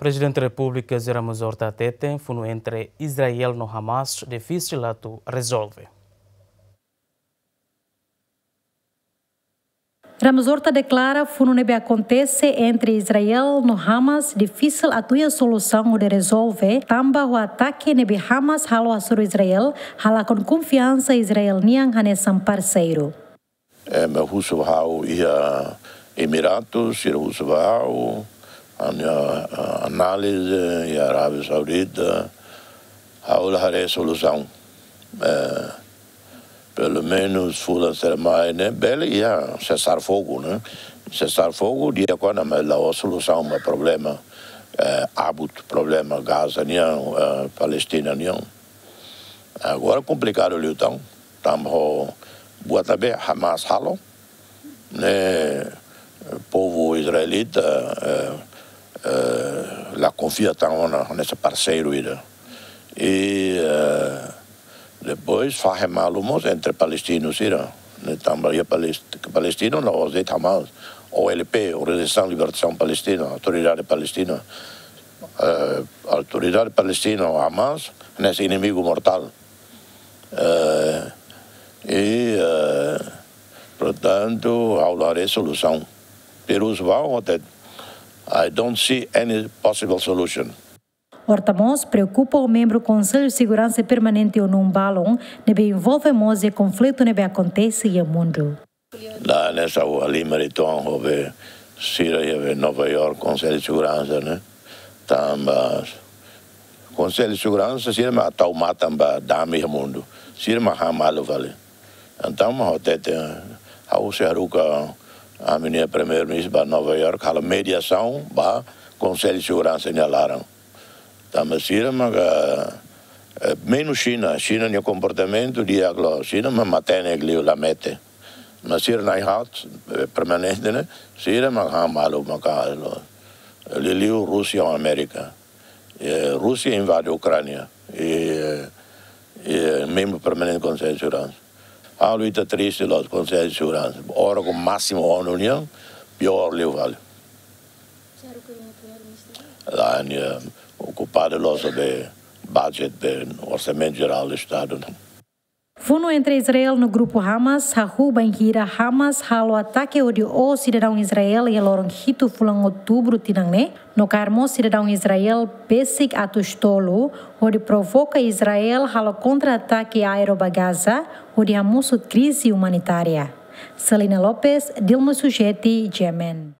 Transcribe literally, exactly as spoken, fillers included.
Presidente da República Ramon Horta Tete foi entre Israel e Hamas difícil a resolver. Ramon Horta declara que não deve acontecer entre Israel e Hamas difícil a tua solução de resolver. Também o ataque nebe Hamas halo asuro Israel hala com confiança Israel niang hanesam parceiro. É, mas russo hau ia Emiratos, ia russo hau a análise e a Arábia Saudita hau lá a solução. É, pelo menos fula ser mais né bela ia cessar fogo né cessar fogo dia quando mas lá a solução o problema é, abuto problema Gaza não é, Palestina não agora complicado o então tamo buat também Hamas halo né povo israelita é, é, lá confia tão nesse parceiro ida e é, depois faz malumos entre palestinos e Irã. Também Palestina não usa Hamas, O L P, Organização de Libertação Palestina, Autoridade Palestina, uh, Autoridade Palestina, Hamas, nesse inimigo mortal. Uh, e, uh, portanto, há uma resolução. Peru vai até. I don't see any possible solution. Hortamos preocupa o membro do Conselho de Segurança Permanente ou num balão nebe envolvemos e conflito nebe acontece e o mundo. Lá nessa ali Meriton, houve Síria, houve Nova York, Conselho de Segurança, né? Também Conselho de Segurança, Síria mas tau matam ba dami o mundo, Síria mas hamalo vale. Então mas até a o Seruca a minha primeira-ministra ba Nova York, a mediação ba Conselho de Segurança nelaram. Mas Síria, mas menos China, China no comportamento de aglo, China mas mantém ele lá mete, mas Síria não é permanente né, Síria mas há malo mas calo, ele liu Rússia e América, e Rússia invade a Ucrânia e, e membro permanente do Conselho de Segurança, a luta triste do Conselho de Segurança, ora com máximo a União, pior liu vale. Lá ocupado logo de budget do orçamento geral do Estado. Funo entre Israel no grupo Hamas, Hahu Banhira Hamas halo ataque o cidadão Israel e lorong hitu fulang outubro tinangne, no carmo cidadão Israel basic atustolo, onde provoca Israel halo contra-ataque aéreo Gaza, onde hamusu crise humanitária. Selina Lopes, Dilma Sujeti, Yemen.